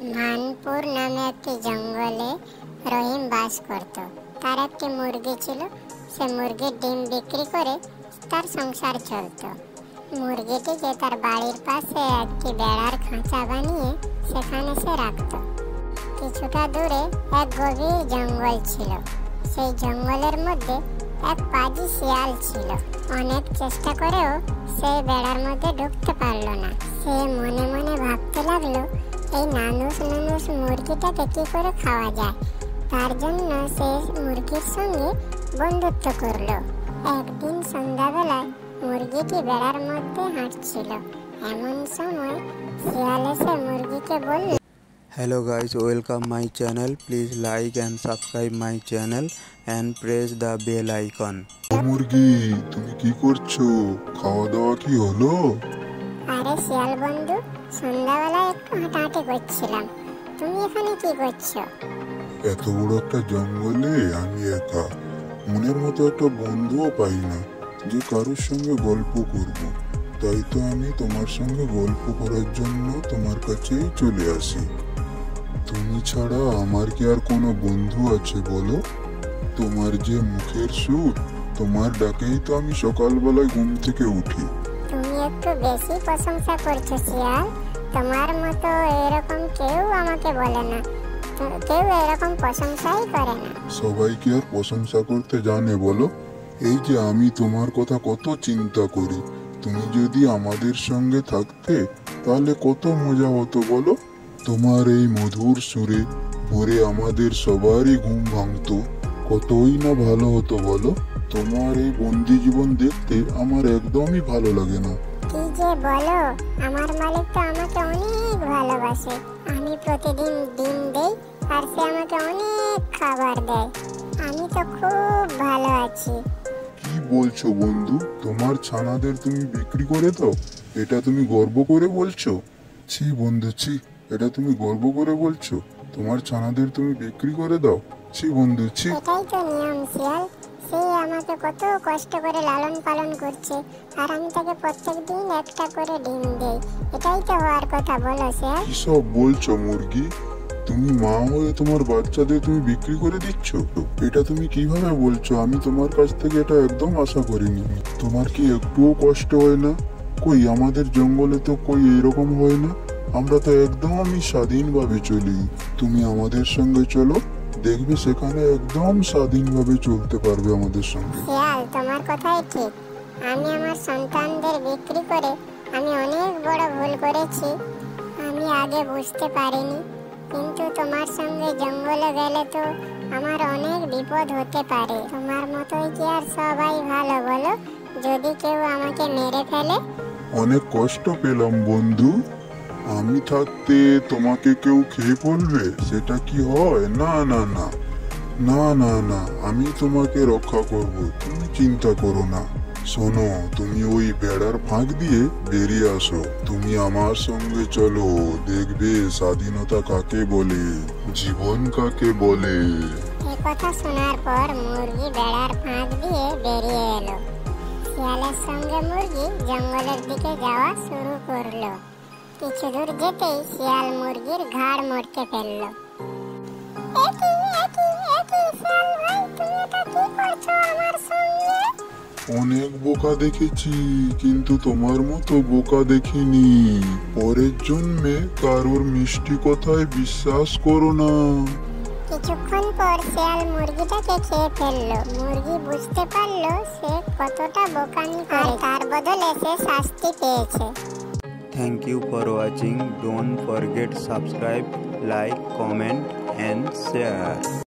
মানপুর নামে একটি জঙ্গলে রহিম বাস করত। তার একটি মুরগি ছিল। সে মুরগির ডিম বিক্রি করে তার সংসার চলত। মুরগিটিকে তার বাড়ির পাশে একটি বেড়ার খাঁচা বানিয়ে সেখানে সে রাখত। কিছুটা দূরে এক গভীর জঙ্গল ছিল। সেই জঙ্গলের মধ্যে এক পাজি শিয়াল ছিল। অনেক চেষ্টা করেও সে বেড়ার মধ্যে ঢুকতে পারল না। সে মনে মনে ভাবতে লাগলো, এই নানুষ মুরগিটাকে কি করে খাওয়া যায়। তার জন্য সে মুরগির সঙ্গে বন্ধুত্ব করলো। একদিন সন্ধ্যাবেলায় মুরগিটি বেড়ার মধ্যে হাঁটছিল। এমন সময় শিয়াল এসে মুরগিকে বলল, Hello guys, welcome my channel. Please like and subscribe my channel and press the bell icon. মুরগি, তুমি কি করছো? খাওয়া দাওয়া কি হলো? আরে শিয়াল বন্ধু, সন্ধ্যাবেলায় একটু হাঁটাহাঁটি করছিলাম। তুমি এখানে কি করছো? এত বড় একটা জঙ্গলে আমি একা, মনের মতো একটা বন্ধুও পাই না যে কারোর সঙ্গে গল্প করব। তাই তো আমি তোমার সঙ্গে গল্প করার জন্য তোমার কাছেই চলে আসি। তুমি ছাড়া আমার কি আর কোনো বন্ধু আছে বলো? তোমার যে মুখের সুর, তোমার ডাকেই তো আমি সকালবেলায় ঘুম থেকে উঠি। তুমি একটু বেশি প্রশংসা করছো শিয়াল। তোমার মতো এরকম কেউ আমাকে বলে না, কেউ এরকম প্রশংসাই করে না। সবাই কি আর প্রশংসা করতে জানে বলো? এই যে আমি তোমার কথা কত চিন্তা করি, তুমি যদি আমাদের সঙ্গে থাকতে তাহলে কত মজা হতো বলো। তোমার এই মধুর সুরে ভোরে আমাদের সবারই ঘুম ভাঙতো, কতই না ভালো হতো বলো। তোমার এই বন্দি জীবন দেখতে আমার একদমই ভালো লাগে না। কি যে বলো, আমার মালিক তো আমাকে অনেক ভালোবাসে। আমি প্রতিদিন ডিম দেই আর সে আমাকে অনেক খাবার দেয়। আমি তো খুব ভালো আছি। কি বলছো বন্ধু? তোমার ছানাদের তুমি বিক্রি করে দাও? এটা তুমি গর্ব করে বলছো? ছি বন্ধু, ছি, এটা তুমি গর্ব করে বলছো? তোমার ছানাদের তুমি বিক্রি করে দাও? ছি বন্ধু, ছি। এটাই তো নিয়ম শিয়াল। সে আমাকে কত কষ্ট করে লালন পালন করছে আর আমি তাকে প্রত্যেকদিন একটা করে ডিম দেই। এটাই তো হওয়ার কথা, বলো শিয়াল। কি সব বলছো মুরগি? তুমি মা হয়ে তোমার বাচ্চাদের তুমি বিক্রি করে দিচ্ছ? এটা তুমি কিভাবে বলছো? আমি তোমার কাছ থেকে এটা একদম আশা করিনি। তোমার কি একটুও কষ্ট হয় না? কই আমাদের জঙ্গলে তো কই এরকম হয় না। আমরা তো একদমই স্বাধীনভাবে চলি। তুমি আমাদের সঙ্গে চলো, দেখবে সেখানে একদম স্বাধীনভাবে চলতে পারবে আমাদের সঙ্গে। শিয়াল, তোমার কথাই ঠিক। আমি আমার সন্তানদের বিক্রি করে আমি অনেক বড় ভুল করেছি। আমি আগে বুঝতে পারিনি, কিন্তু তোমার সঙ্গে জঙ্গলে গেলে তো আমার অনেক বিপদ হতে পারে। তোমার মতোই কি আর সবাই ভালো বলো? যদি কেউ আমাকে মেরে ফেলে? অনেক কষ্ট পেলাম বন্ধু। আমি থাকতে তোমাকে কেউ খেয়ে ফেলবে? সেটা কি হয়? না না না না না না, আমি তোমাকে রক্ষা করব, তুমি চিন্তা করো না। শোনো, তুমি ওই বেড়ার ফাঁক দিয়ে বেরিয়ে আসো। তুমি আমার সঙ্গে চলো, দেখবে স্বাধীনতা কাকে বলে, জীবন কাকে বলে। এই কথা শোনার পর মুরগি বেড়ার ফাঁক দিয়ে বেরিয়ে এলো। শিয়ালের সঙ্গে মুরগি জঙ্গলের দিকে যাওয়া শুরু করলো। কিছু দূর যেতেই শিয়াল মুরগির ঘাড় মটকে ফেললো। অনেক বোকা দেখেছি, কিন্তু তোমার মতো বোকা দেখিনি। পরের জন্মে কারোর মিষ্টি কথায় বিশ্বাস করো না। কিছুক্ষণ পর শিয়াল মুরগিটাকে খেয়ে ফেললো। মুরগি বুঝতে পারলো সে কতটা বোকামি করে, তার বদলে সে শাস্তি পেয়েছে। Thank you for watching. Don't forget subscribe, like, comment and share.